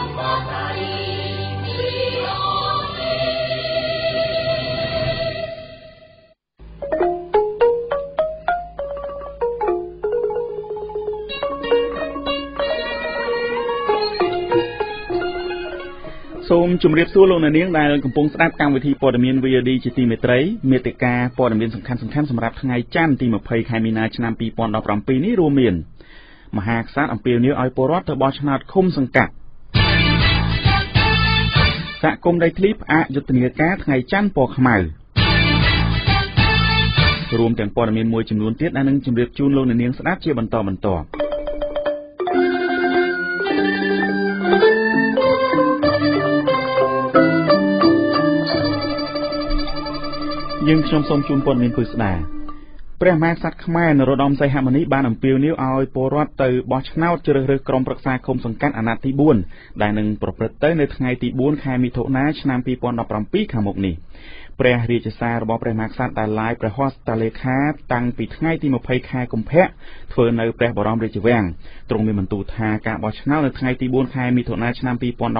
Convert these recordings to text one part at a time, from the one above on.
សូមជម្រាបសួរលោកអ្នកនាងដែលកំពុងស្ដាប់កម្មវិធីព័ត៌មាន VOD ជាទីមេត្រីមេតិកាព័ត៌មានសំខាន់ៗសម្រាប់ថ្ងៃច័ន្ទទី20ខែមីនាឆ្នាំ2017នេះរួមមានមហាក្សត្រអំពាវនាវឲ្យពលរដ្ឋទៅបោះឆ្នោតឃុំសង្កាត់សហគមន៍ដីធ្លីផ្អាកយុទ្ធនាការថ្ងៃច័ន្ទពណ៌ខ្មៅរួមទាំងព័ត៌មានមួយចំនួនទៀតដែលនឹងជម្រាបជូនលោកអ្នកនាងស្ដាប់ជាបន្តបន្ទាប់យើងខ្ញុំសូមជូនព័ត៌មានពិស្ដាព្រះមហាក្សត្រខ្មែរនរោត្តមសីហមុនីបានអំពាវនាវឲ្យពលរដ្ឋទៅបោះឆ្នោតជ្រើសរើសក្រុមប្រឹក្សាឃុំសង្កាត់អាណត្តិទី4ដែលនឹងប្រព្រឹត្តទៅនៅថ្ងៃទី4ខែមិថុនាឆ្នាំ2017ខាងមុខនេះព្រះរាជសាររបស់ព្រះមហាក្សត្រដែលឡាយព្រះហស្តលេខាតាំងពីថ្ងៃទី20ខែកុម្ភៈធ្វើនៅព្រះបរមរាជវាំងទ្រង់មានបន្ទូលថាការបោះឆ្នោតនៅថ្ងៃទី4ខែមិថុនាឆ្នាំ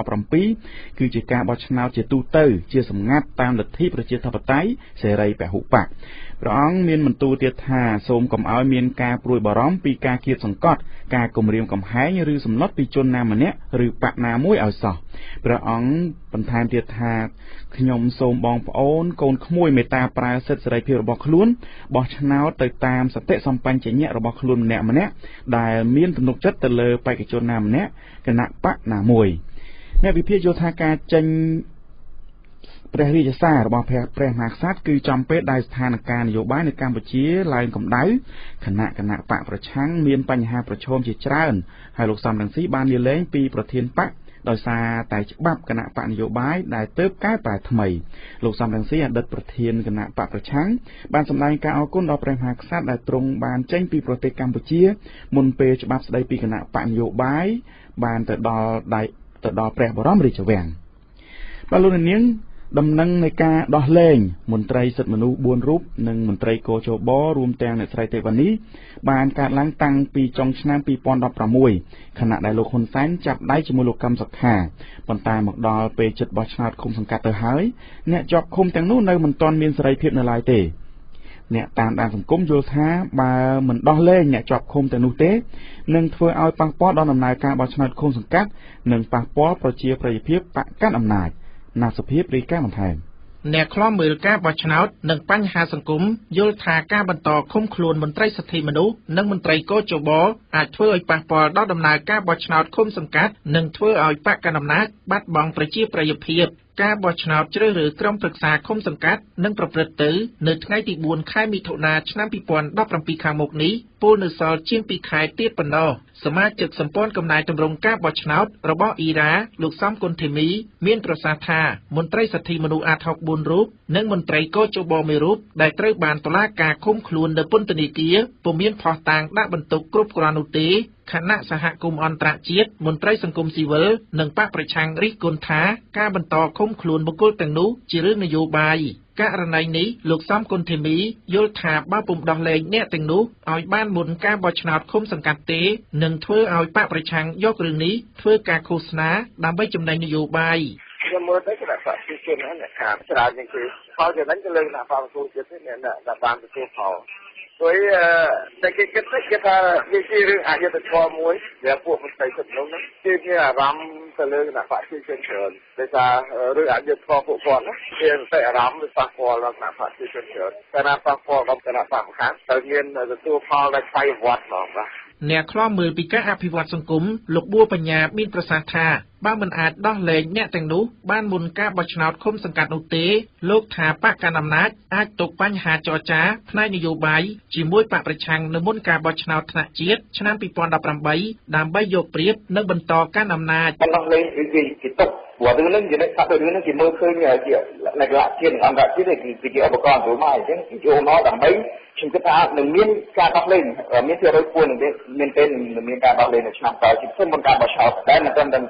2017គឺជាការបោះឆ្នោតជាទូទៅជាសម្ងាត់តាមលទ្ធិប្រជាធិបតេយ្យសេរីពហុបកព្រះអង្គមានបន្ទូលទៀតថាសូមកុំឲ្យមានការព្រួយបារម្ភពីការគៀបសង្កត់ការគំរាមកំហែងឬសម្លុតពីជនណាម្នាក់ឬបកណាមួយឲ្យសោះព្រះអង្គបន្ថែមទៀតថាខ្ញុំសូមបងប្អូនកូនក្មួយមេត្តាប្រើសិទ្ធិសេរីភាពរបស់ខ្លួនបោះឆ្នោតទៅតាមសតិសម្បញ្ញញ្ញៈរបស់ខ្លួនម្នាក់ដែលមានទំនុកចិត្តទៅលើបេក្ខជនណាម្នាក់គណៈបកណាមួយអ្នកវិភាគយល់ថាការចេញព្រះរាជសាររបស់ព្រះមហាក្សត្រគឺចំពេលដែលស្ថានភាពនយោបាយនៅកម្ពុជាឡើងកម្ដៅគណៈបកប្រឆាំងមានបញ្ហាប្រឈមជាច្រើនហើយលោកសំរងស៊ីបានលាលែងពីប្រធានបកដោយសារតែច្បាប់គណៈបកនយោបាយដែលទើបកែប្រែថ្មីលោកសំរងស៊ីអតីតប្រធានគណៈបកប្រឆាំងបានសម្ដែងការអរគុណដល់ព្រះមហាក្សត្រដែលទ្រង់បានចេញពីប្រទេសកម្ពុជាមុនពេលច្បាប់ស្តីពីគណៈបកនយោបាយបានទៅដល់ព្រះបរមរាជវាំងបាទលោកនាងដំណឹងនៃការដោះលែងមន្ត្រីសិទ្ធិមនុស្ស4រូបនិងមន្ត្រីកោជបរួមទាំងអ្នកស្រីទេវនីបានកើតឡើងតាំងពីចុងឆ្នាំ2016ខណៈដែលលោកហ៊ុនសែនចាប់ដៃជាមួយលោកកឹមសុខាប៉ុន្តែមកដល់ពេលជិតបោះឆ្នោតឃុំសង្កាត់ទៅហើយអ្នកជាប់ឃុំទាំងនោះនៅមិនទាន់មានសេរីភាពនៅឡើយទេអ្នកតាមដានសង្គមយល់ថាបើមិនដោះលែងអ្នកជាប់ឃុំទាំងនោះទេនឹងធ្វើឲ្យប៉ះពាល់ដល់ដំណើរការបោះឆ្នោតឃុំសង្កាត់និងប៉ះពាល់ប្រជាប្រិយភាពបកកាន់អំណាចណាសុភាពរីកាបន្ថែមអ្នកខ្លំមើលការបោះឆ្នោតនិងបញ្ហាសង្គមយល់ថាការបន្តឃុំខ្លួនមន្ត្រីសិទ្ធិមនុស្សនិងមន្ត្រីកោជបអាចធ្វើឲ្យប៉ះពាល់ដល់ដំណើរការបោះឆ្នោតឃុំសង្កាត់និងធ្វើឲ្យបកកណ្ដាលអំណាចបាត់បង់ប្រជាប្រិយភាពការបោះឆ្នោតជ្រើសរើសក្រុមប្រឹក្សាឃុំសង្កាត់នឹងប្រព្រឹត្តទៅនៅថ្ងៃទី4ខែមិថុនាឆ្នាំ2017ខាងមុខនេះពលនៅសល់ជាង2ខែទៀតប៉ុណ្ណោះសមាជិកសម្ព័ន្ធកំណែទម្រង់ការបោះឆ្នោតរបស់អ៊ីរ៉ាលោកសំគុណធីមីមានប្រសាសន៍ថាមន្ត្រីសិទ្ធិមនុស្សអាត64រូបនិងមន្ត្រីកោជបមួយរូបដែលត្រូវបានតុលាការឃុំខ្លួននៅពន្ធនាគារពុំមានភស្តុតាងដាក់បន្ទុកគ្រប់គ្រាន់នោះទេគណៈសហគមន៍អន្តរជាតិមន្ត្រីសង្គមស៊ីវិលនិងបកប្រឆាំងរិះគន់ថាការបន្តឃុំខ្លួនបុគ្គលទាំងនោះជារឿងនយោបាយករណីនេះលោកសំគុណធីមីយល់ថាបើពុំដោះលែងអ្នកទាំងនោះឲ្យបានមុនការបោះឆ្នោតឃុំសង្កាត់ទេនឹងធ្វើឲ្យបកប្រឆាំងយករឿងនេះធ្វើការឃោសនាដើម្បីចំណេញនយោបាយខ្ញុំមើលទៅគណៈបព្វជិជនហ្នឹងអ្នកខាងច្រើនជាងគេផលចំណេញទៅលើគណៈបព្វជិជនទេអ្នកដែលបានទទួលផលព្រោះតែគេគិតថាវាជារឿងអយុត្តិធម៌មួយដែលពួកមន្ត្រីសិទ្ធិមនុស្សហ្នឹងគេមានអារម្មណ៍ទៅលើគណៈបព្វជិជនច្រើនដោយសាររឿងអយុត្តិធម៌ពួកគាត់ណាគេតែអារម្មណ៍វាប៉ះពាល់ដល់គណៈបព្វជិជនច្រើនតែណាប៉ះពាល់ដល់គណៈបព្វខាងត្រូវមានទទួលផលដោយខ្វៃវត្តហ្មងបាទអ្នកខ្លំមើលពីការអភិវឌ្ឍសង្គមលោកបួបញ្ញាមានប្រសាសន៍ថាបើមិនអាចដោះលែងអ្នកទាំងនោះបានមុនការបោះឆ្នោតឃុំសង្កាត់នោះទេលោកថាបកកណ្ដាលអំណាចអាចទុកបញ្ហាចរចាផ្នែកនយោបាយជាមួយបកប្រឆាំងនៅមុនការបោះឆ្នោតថ្នាក់ជាតិឆ្នាំ2018ដើម្បីយកប្រៀបនិងបន្តកាន់អំណាចដោះលែងវាជាទុកព្រោះរឿងនេះជាថារឿងនេះជាមើលឃើញជាលក្ខណៈជាតិអន្តរជាតិគឺជាឧបករណ៍នយោបាយអញ្ចឹងគេយកមកដើម្បីខ្ញុំគិតថានឹងមានការដោះលែងមានជារយពួននឹងមានការដោះលែងនៅឆ្នាំក្រោយជាផ្សេងមុនការបោះឆ្នោតតែមិនត្រឹមតែសំណួរ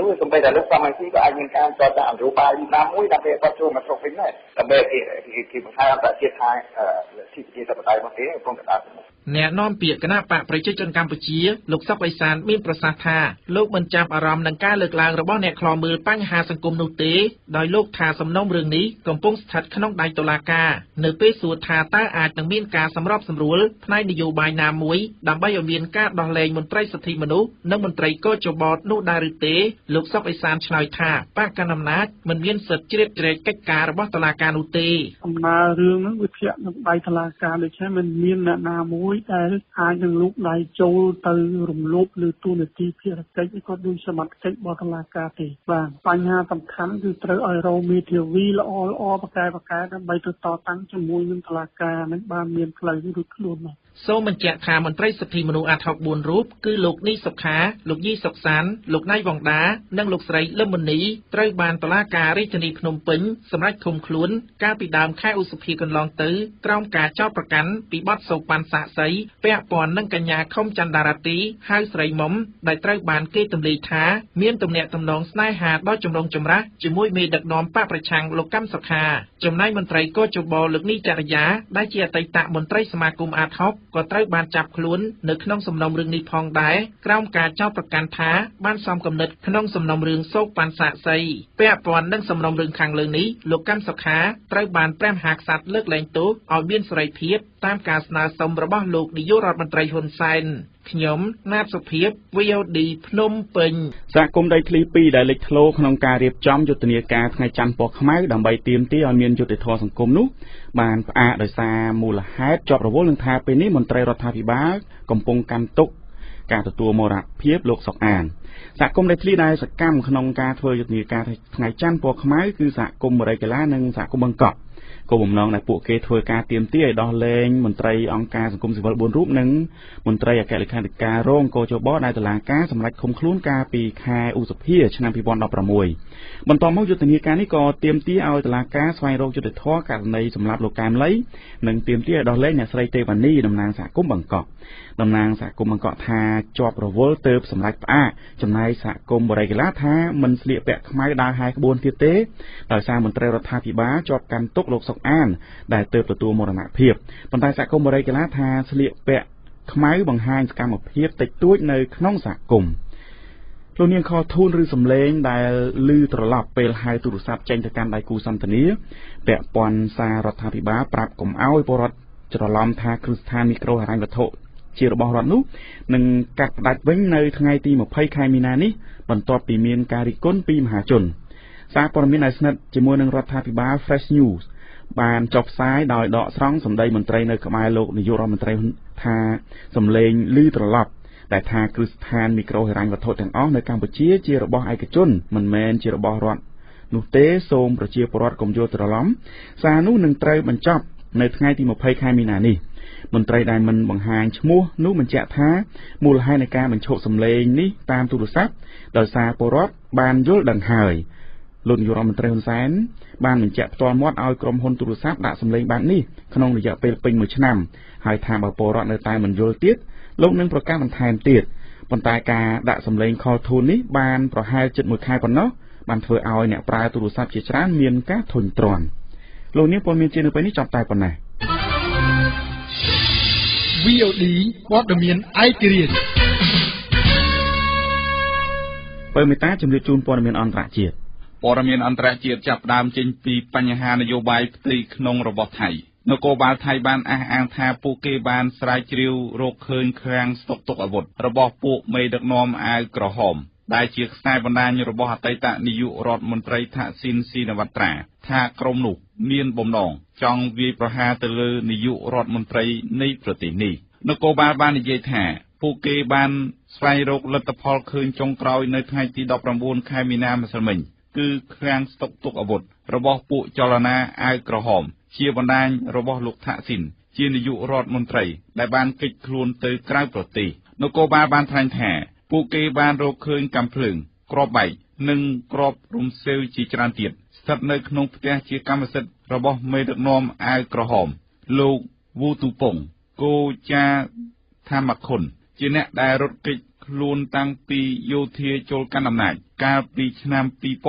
នោះសំបីតែលោកសមស៊ីក៏អាចមានការចរចាអន្តរបាយណាមួយដើម្បីគាត់ចូលមកស្រុកវិញដែរដើម្បីគេបង្ហាញអន្តរជាតិថាទីជាតបតៃមកទេកំពុងតែដាក់អ្នកនាំពាក្យគណៈបកប្រជាជនកម្ពុជាលោកសុកអេសានមានប្រសាសន៍ថាលោកមិនចាប់អារម្មណ៍នឹងការលើកឡើងរបស់អ្នកខ្លោមើលបញ្ហាសង្គមនោះទេដោយលោកថាសំណុំរឿងនេះកំពុងស្ថិតក្នុងដៃតុលាការនៅពេលសួរថាតើអាចនឹងមានការសម្របសម្រួលផ្នែកនយោបាយណាមួយដើម្បីឲ្យមានការដោះលែងមន្ត្រីសិទ្ធិមនុស្សនិងមន្ត្រីកោជបនោះដែរឬទេលោកសុកអេសានឆ្លើយថាបកកណ្ដាលអំណាចមិនមានសិទ្ធិជ្រៀតជ្រែកកិច្ចការរបស់តុលាការនោះទេអំណើរឿងហ្នឹងវាធ្លាក់នៅដៃតុលាការដូច្នេះមិនមានអ្នកណាមួយដែលអាចនឹងលូកដៃចូលទៅរំលោភឬទូនាទីភារកិច្ចក៏ដូចសមត្ថកិច្ចរបស់តុលាការទេបាទបញ្ហាសំខាន់គឺត្រូវឲ្យរកមេធាវីល្អបកកែដើម្បីទៅតតាំងជាមួយនឹងតុលាការនឹងបានមានផ្លូវរួចខ្លួនមកសូមបញ្ជាក់ថាមន្ត្រីសិទ្ធិមនុស្សអាត់ហុក4រូបគឺលោកនីសុខាលោកយីសុកសានលោកណៃវងដានិងលោកស្រីលឹមមុនីត្រូវបានតុលាការរាជធានីភ្នំពេញសម្រេចឃុំខ្លួនកាលពីដើមខែឧសភាកន្លងទៅក្រោមការចោទប្រកាន់ពីបទសូកប៉ាន់សាក់សីពាក់ព័ន្ធនឹងកញ្ញាខុមចន្ទរាទីហៅស្រីមុំដែលត្រូវបានគេទម្លាយថាមានទំនាក់ទំនងស្នេហាដ៏ចម្រូងចម្រាសជាមួយមេដឹកនាំបកប្រឆាំងលោកកម្មសុខាចំណែកមន្ត្រីកោជបលោកនីចរិយាដែលជាអតីតមន្ត្រីសមាគមអាតហុកក៏ត្រូវបានចាប់ខ្លួននៅក្នុងសំណុំរឿងនេះផងដែរក្រោមការចោទប្រកាន់ថាបានសំគំនិតក្នុងសំណុំរឿងសូកប៉ាន់សាក់សីពាក់ព័ន្ធនឹងសំណុំរឿងខាងលើនេះលោកកម្មសុខាត្រូវបានព្រះមហាក្សត្រលើកលែងទោសឲ្យមានសេរីភាពតាមការស្នើសុំរបស់លោកនាយករដ្ឋមន្ត្រីហ៊ុនសែនខ្ញុំណាតសុភាព VOD ភ្នំពេញសហគមន៍ដីធ្លី2ដែលលេចធ្លោក្នុងការរៀបចំយុទ្ធនាការថ្ងៃច័ន្ទពណ៌ខ្មៅដើម្បីទាមទារឲ្យមានយុត្តិធម៌សង្គមនោះបានផ្អាកដោយសារមូលហេតុជាប់រវល់នឹងថាពេលនេះមន្ត្រីរដ្ឋាភិបាលកំពុងកាន់ទុកការទទួលមរណភាពលោកសុកអានសហគមន៍ដីធ្លីដែលសកម្មក្នុងការធ្វើយុទ្ធនាការថ្ងៃច័ន្ទពណ៌ខ្មៅគឺសហគមន៍បរិយាកានិងសហគមន៍បង្កក់គោលបំណងដែលពួកគេធ្វើការទាមទារឲ្យដោះលែងមន្ត្រីអង្គការសង្គមស៊ីវិល4រូបនិងមន្ត្រីអគ្គលេខាធិការរងកោជបដែលតុលាការសម្រេចឃុំខ្លួនកាលពីខែឧសភាឆ្នាំ2016បន្ទាប់មកយុទ្ធនាការនេះក៏ទាមទារឲ្យតុលាការស្វែងរកយុត្តិធម៌ករណីសម្លាប់លោកកែមលីនិងទាមទារឲ្យដោះលែងអ្នកស្រីទេវ៉ានីតំណាងសហគមន៍បង្កក់តំណាងសហគមន៍បង្កក់ថាជាប់រវល់ទើបសម្រេចផ្អាកចំណែកសហគមន៍បរិយាកាថាមិនស្លៀកពាក់ខ្មៅដើរហែក្បួនទៀតទេដោយសារមន្ត្រីរដ្ឋាភិបាលជាប់កាន់ទុកលោកសុកអានដែលទើបទទួលមរណភាពប៉ុន្តែសហគមន៍បរិយាកាថាស្លៀកពាក់ខ្មៅបង្ហាញសកម្មភាពតិចតួចនៅក្នុងសហគមន៍លោកនាងខលធូនឬសំឡេងដែលឮត្រឡប់ពេលហៅទូរស័ព្ទចេញទៅកាន់ដៃគូសន្ទនាពាក់ព័ន្ធសាររដ្ឋាភិបាលប្រាប់កុំឲ្យពលរដ្ឋច្រឡំថាគ្រឹះស្ថានមីក្រូហិរញ្ញវត្ថុជារបស់រដ្ឋនោះនឹងកាត់ផ្តាច់វិញនៅថ្ងៃទី20ខែមីនានេះបន្ទាប់ពីមានការរិះគន់ពីមហាជនសារព័ត៌មានដែលស្និទ្ធជាមួយនឹងរដ្ឋាភិបាល Fresh News បានចុះផ្សាយដោយដកស្រង់សម្ដីមន្ត្រីនៅក្បែរលោកនាយករដ្ឋមន្ត្រីថាសំឡេងឮត្រឡប់តែថាគ្រឹះស្ថានមីក្រូហិរញ្ញវត្ថុទាំងអស់នៅកម្ពុជាជារបស់ឯកជនមិនមែនជារបស់រដ្ឋនោះទេសូមប្រជាពលរដ្ឋកុំយល់ច្រឡំសារនោះនឹងត្រូវបញ្ចប់នៅថ្ងៃទី20ខែមីនានេះមន្ត្រីដែលមិនបង្ហាញឈ្មោះនោះបញ្ជាក់ថាមូលហេតុនៃការបញ្ឈប់សម្លេងនេះតាមទូរស័ព្ទដោយសារពលរដ្ឋបានយល់ដឹងហើយលោកនាយករដ្ឋមន្ត្រីហ៊ុនសែនបានបញ្ជាក់ផ្ទាល់មាត់ឲ្យក្រុមហ៊ុនទូរស័ព្ទដាក់សម្លេងបែបនេះក្នុងរយៈពេលពេញ1ឆ្នាំហើយថាបើពលរដ្ឋនៅតែមិនយល់ទៀតលោកនឹងប្រកាសបន្ថែមទៀតប៉ុន្តែការដាក់សម្លេងខលធូននេះបានប្រហែលជិត1ខែប៉ុណ្ណោះបានធ្វើឲ្យអ្នកប្រើទូរស័ព្ទជាច្រើនមានការធុញទ្រាន់លោកនាងព័ត៌មានជានៅពេលនេះចាប់តែប៉ុណ្ណេះ VOD ព័ត៌មានឯករាជ្យបើមេតាជំរាបជូនព័ត៌មានអន្តរជាតិព័ត៌មានអន្តរជាតិចាប់ផ្ដើមចេញពីបញ្ហានយោបាយផ្ទៃក្នុងរបស់ថៃនគរបាលថៃបានអះអាងថាពួកគេបានស្រាវជ្រាវរកឃើញឃ្លាំងស្តុកទុកអាវុធរបស់ពួកមេដឹកនាំអាវក្រហមដែលជាខ្សែបណ្ដាញរបស់អតីតនាយករដ្ឋមន្ត្រីថាក់ស៊ីនស៊ីណាវ៉ាត្រាថាក្រុមនោះមានបំណងចង់វាយប្រហារទៅលើនាយករដ្ឋមន្ត្រីនៃប្រទេសនេះនគរបាលបាននិយាយថាពួកគេបានស្វែងរកលទ្ធផលឃើញចុងក្រោយនៅថ្ងៃទី19ខែមីនាម្សិលមិញគឺឃ្លាំងស្តុកទុកអាវុធរបស់ពួកចលនាអាវក្រហមជាបណ្ដាញរបស់លោកថាក់ស៊ីនជានាយករដ្ឋមន្ត្រីដែលបានគេចខ្លួនទៅក្រៅប្រទេសនគរបាលបានថ្លែងថាពួកគេបានរកឃើញកាំភ្លើងគ្រាប់បែកនិងគ្រាប់រំសេវជាច្រើនទៀតស្ថិតនៅក្នុងផ្ទះជាកម្មសិទ្ធិរបស់មេដឹកនាំអាវក្រហមលោកវូទូប៉ុងគូចាថាម៉ាខុនជាអ្នកដែលរត់គេចខ្លួនតាំងពីយោធាចូលកាន់អំណាចកាលពីឆ្នាំ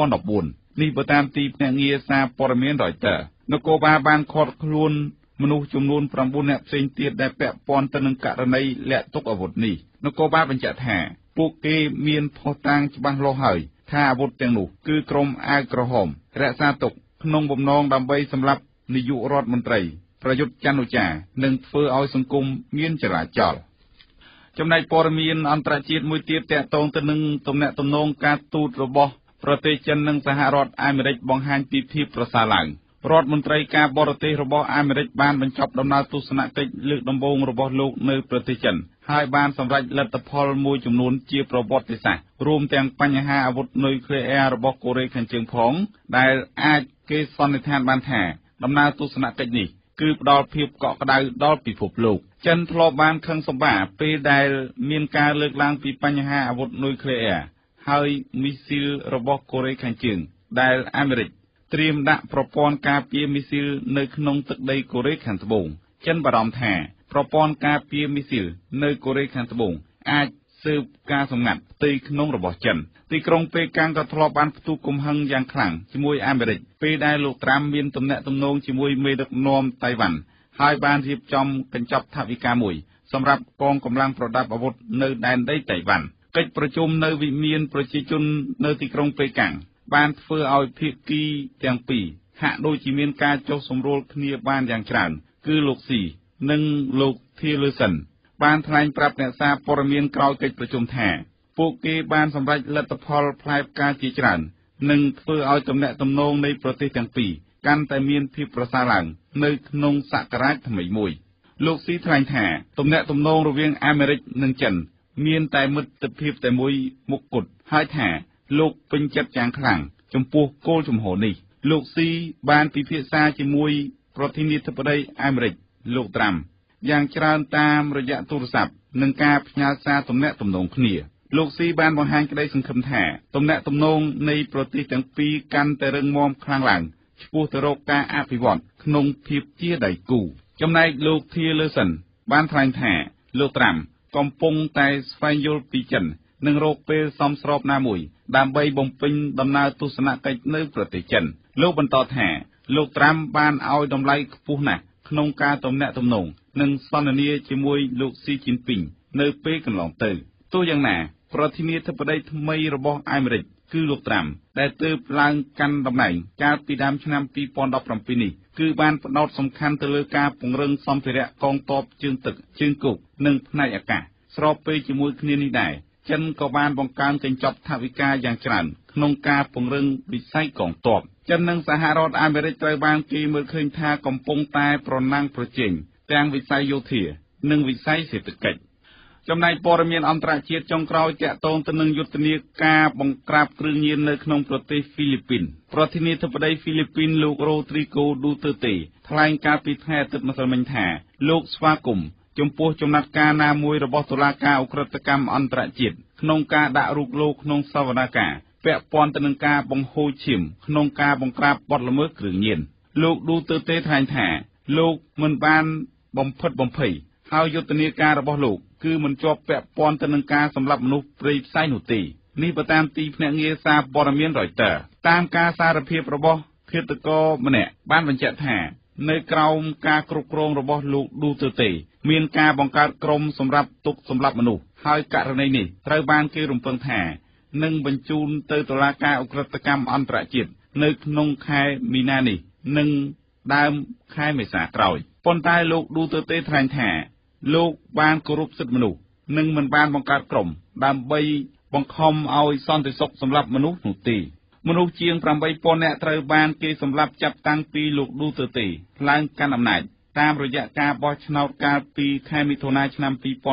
2014នេះបើតាមទីភ្នាក់ងារសារព័ត៌មាន Reuters នគរបាលបានឃាត់ខ្លួនមនុស្សចំនួន9នាក់ផ្សេងទៀតដែលពាក់ព័ន្ធទៅនឹងករណីលាក់ទុកអាវុធនេះនគរបាលបញ្ជាក់ថាពួកគេមានភស្តុតាងច្បាស់លាស់ហើយថាអាវុធទាំងនោះគឺក្រុមអាវក្រហមរក្សាទុកក្នុងបំណងដើម្បីសម្លាប់នាយករដ្ឋមន្ត្រីប្រយុទ្ធច័ន្ទអូចានិងធ្វើឲ្យសង្គមមានចលាចលចំណែកព័ត៌មានអន្តរជាតិមួយទៀតទាក់ទងទៅនឹងទំនាក់ទំនងការទូតរបស់ប្រទេសចិននិងសហរដ្ឋអាមេរិកបង្ហាញពីភាពប្រសើរឡើងរដ្ឋមន្ត្រីការបរទេសរបស់អាមេរិកបានបញ្ចប់ដំណើរទស្សនកិច្ចលើកដំបូងរបស់លោកនៅប្រទេសចិនហើយបានសម្រេចលទ្ធផលមួយចំនួនជាប្រវត្តិសាស្ត្ររួមទាំងបញ្ហាអាវុធនុយក្លេអ៊ែររបស់កូរ៉េខាងជើងផងដែលអាចគេសន្និដ្ឋានបានថាដំណើរទស្សនកិច្ចនេះគឺផ្ដល់ភាពកក់ក្ដៅដល់ពិភពលោកចិនធ្លាប់បានខឹងសម្បាពេលដែលមានការលើកឡើងពីបញ្ហាអាវុធនុយក្លេអ៊ែរហើយមីស៊ីលរបស់កូរ៉េខាងជើងដែលអាមេរិកត្រៀមដាក់ប្រព័ន្ធការពារមីស៊ីលនៅក្នុងទឹកដីកូរ៉េខាងត្បូងចិនបារម្ភថាប្រព័ន្ធការពារមីស៊ីលនៅកូរ៉េខាងត្បូងអាចស៊ើបការសម្ងាត់ផ្ទៃក្នុងរបស់ចិនទីក្រុងប៉េកាំងក៏ធ្លាប់បានផ្ទុះកំហឹងយ៉ាងខ្លាំងជាមួយអាមេរិកពេលដែលលោកត្រាំមានទំនាក់ទំនងជាមួយមេដឹកនាំតៃវ៉ាន់ហើយបានរៀបចំកញ្ចប់ថវិកាមួយសម្រាប់កងកម្លាំងប្រដាប់អាវុធនៅដែនដីតៃវ៉ាន់កិច្ចប្រជុំនៅវិមានប្រជាជននៅទីក្រុងប៉េកាំងបានធ្វើឲ្យភាគីទាំងពីរហាក់ដូចជាមានការចុះសម្រួលគ្នាបានយ៉ាងច្រើនគឺលោកស៊ីនិងលោកធីលឺសិនបានថ្លែងប្រាប់អ្នកសារព័ត៌មានក្រោយកិច្ចប្រជុំថាពួកគេបានសម្រេចលទ្ធផលផ្លែផ្កាជាច្រើននិងធ្វើឲ្យទំនាក់ទំនងនៃប្រទេសទាំងពីរកាន់តែមានភាពប្រសើរឡើងនៅក្នុងសករាជថ្មីមួយលោកស៊ីថ្លែងថាទំនាក់ទំនងរវាងអាមេរិកនិងចិនមានតែមិត្តភាពតែមួយមុខគត់ហើយថាលោកពេញចិត្តយ៉ាងខ្លាំងចំពោះគោលជំហរនេះលោកស៊ីបានពិភាក្សាជាមួយប្រធានាធិបតីអាមេរិកលោកត្រាំយ៉ាងច្រើនតាមរយៈទូរស័ព្ទនិងការផ្ញើសារទំនាក់ទំនងគ្នាលោកស៊ីបានបង្ហាញក្តីសង្ឃឹមថាទំនាក់ទំនងនៃប្រទេសទាំងពីរកាន់តែរឹងមាំខ្លាំងឡើងឆ្ពោះទៅរកការអភិវឌ្ឍក្នុងភាពជាដៃគូចំណែកលោកធីលឺសិនបានថ្លែងថាលោកត្រាំកំពុងតែស្វែងយល់ពីចិននិងរកពេលសមស្របណាមួយដើម្បីបំពេញដំណើរទស្សនកិច្ចនៅប្រទេសចិនលោកបន្តថាលោកត្រាំបានឲ្យតម្លៃខ្ពស់ណាស់ក្នុងការទំនាក់ទំនងនិងសន្ទនាជាមួយលោកស៊ីជីនពីងនៅពេលកន្លងទៅទោះយ៉ាងណាប្រធានាធិបតីថ្មីរបស់អាមេរិកគឺលោកត្រាំដែលទើបឡើងកាន់តំណែងកាលពីដើមឆ្នាំ2017នេះគឺបានផ្ដោតសំខាន់ទៅលើការពង្រឹងសម្ភារៈកងទ័ពជើងទឹកជើងគោកនិងផ្នែកអាកាសស្របពេលជាមួយគ្នានេះដែរចិនក៏បានបង្កើនកញ្ចប់ថវិកាយ៉ាងច្រើនក្នុងការពង្រឹងវិស័យកងទ័ពចិននិងសហរដ្ឋអាមេរិកត្រូវបានគេមើលឃើញថាកំពុងតែប្រណាំងប្រជែងទាំងវិស័យយោធានិងវិស័យសេដ្ឋកិច្ចចំណែកព័ត៌មានអន្តរជាតិចុងក្រោយទាក់ទងទៅនឹងយុទ្ធនាការបង្ក្រាបគ្រឿងញៀននៅក្នុងប្រទេសហ្វីលីពីនប្រធានាធិបតីហ្វីលីពីនលោករ៉ូទ្រីហ្គោឌូតឺតេថ្លែងកាលពីថ្ងៃអាទិត្យម្សិលមិញថាលោកស្វាគមន៍ចំពោះចំណាត់ការណាមួយរបស់តុលាការអ ுக ្រិតកម្មអន្តរជាតិក្នុងការដាក់រូបលោកក្នុងសវនកម្មពាក់ព័ន្ធទៅនឹងការបង្ហូរឈាមក្នុងការបង្ក្រាបបទល្មើសគ្រឿងញៀនលោកឌូតឺតេថ្លែងថាលោកមិនបានបំផិតបំភ័យហើយយុទ្ធនាការរបស់លោកគឺមិនជាប់ពាក់ព័ន្ធទៅនឹងការសម្លាប់មនុស្សព្រៃផ្សៃនោះទេនេះបើតាមទីភ្នាក់ងារសារព័ត៌មាន Reuters តាមការសារភាពរបស់ឃាតករម្នាក់បានបញ្ជាក់ថានៅក្រោមការគ្រប់គ្រងរបស់លោកឌូតឺតេមានការបង្កើតក្រុមសម្រាប់ទប់សម្លាប់មនុស្សហើយករណីនេះត្រូវបានគេរំពឹងថានឹងបញ្ជូនទៅតុលាការអ ுக ្រិតកម្មអន្តរជាតិនៅក្នុងខែមីនានេះនិងដើមខែមេសាក្រោយប៉ុន្តែលោកឌូតឺតេថ្លែងថាលោកបានគោរពសិទ្ធិមនុស្សនិងមិនបានបង្កើតក្រុមដើម្បីបង្ខំឲ្យសន្តិសុខសម្រាប់មនុស្សនោះទេមនុស្សជាង 8,000 នាក់ត្រូវបានគេសម្លាប់ចាប់តាំងពីលោកឌូតឺតេឡើងកាន់អំណាចតាមរយៈការបោះឆ្នោតកាលពីខែមិថុនាឆ្នាំ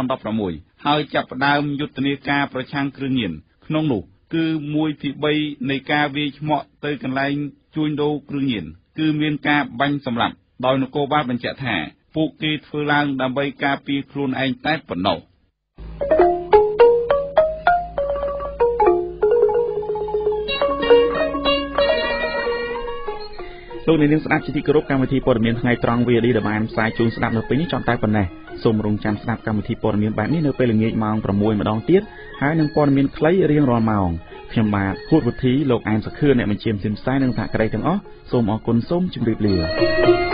2016ហើយចាប់ផ្ដើមយុទ្ធនាការប្រឆាំងគ្រឿងញៀនក្នុងនោះគឺ1/3នៃការវាយឆ្មក់ទៅកន្លែងជួញដូរគ្រឿងញៀនគឺមានការបាញ់សម្លាប់ដោយនគរបាលបញ្ជាក់ថាពួកគេធ្វើឡើងដើម្បីការពារខ្លួនឯងតែប៉ុណ្ណោះលោកអ្នកនាងស្ដាប់ជាទីគោរពកម្មវិធីព័ត៌មានថ្ងៃត្រង់ VOD ដែលបានផ្សាយជូនស្ដាប់នៅពេលនេះចង់តែប៉ុណ្ណេះសូមរងចាំស្ដាប់កម្មវិធីព័ត៌មានបែបនេះនៅពេលល្ងាចម៉ោង 6 ម្ដងទៀតហើយនឹងព័ត៌មានខ្លីរៀងរាល់ម៉ោងខ្ញុំបាទហួតវុធីលោកអែមសខឿនអ្នកបញ្ជាមស៊ីមផ្សាយនឹងសហការីទាំងអស់សូមអរគុណសូមជម្រាបលា